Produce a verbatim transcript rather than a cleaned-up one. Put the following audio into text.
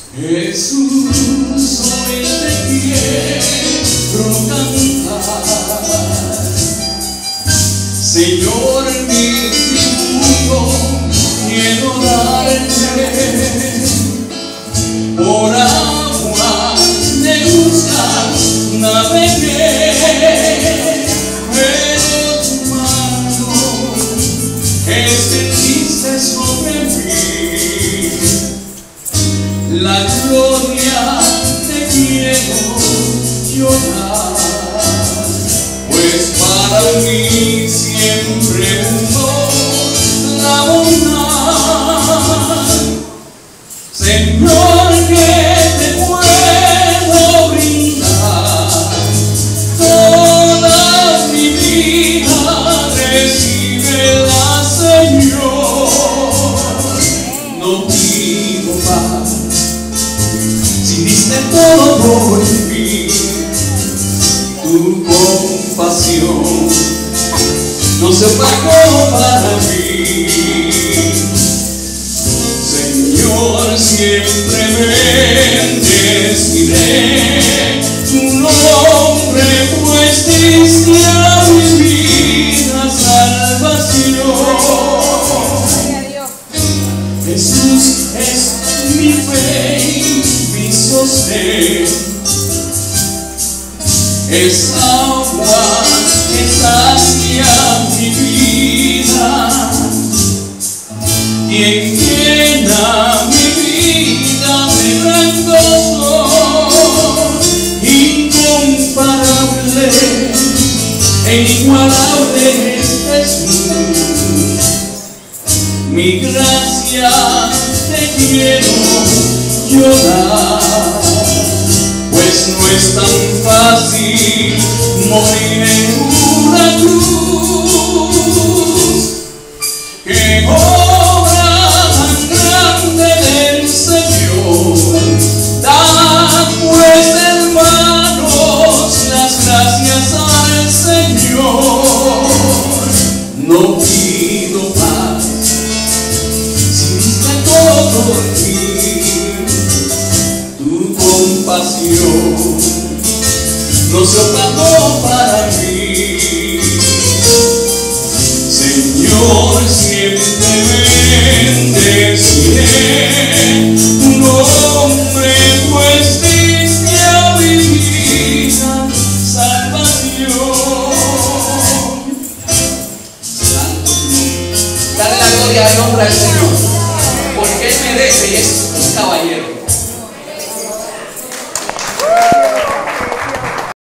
Jesús, hoy te quiero cantar. Señor, mi tributo quiero darte. Por aguas de buscar navegué, pero tu mano extendiste sobre mí. La gloria te quiero yo dar, pues para mí siempre hubo la bondad. Señor, que te puedo brindar toda mi vida, recíbela, Señor. No pido más, si diste todo por mí, tu compasión no se pagó para mí. Señor, siempre bendeciré tu nombre, pues diste a mi vida salvación. Jesús es mi fe y mi sostén, es agua que sacia mi vida, quien llena mi vida de gran gozo, incomparable e inigualable es Jesús. Mi gracia te quiero yo dar, pues no es tan fácil morir en una cruz. Que obra tan grande del Señor, da pues, hermanos, las gracias al Señor. No pido más, si diste todo por mí, tu compasión no se opacó para mí. Señor, siempre bendeciré tu nombre, pues diste a mi vida salvación. Dale la gloria y honra al Señor, porque Él merece y es un caballero.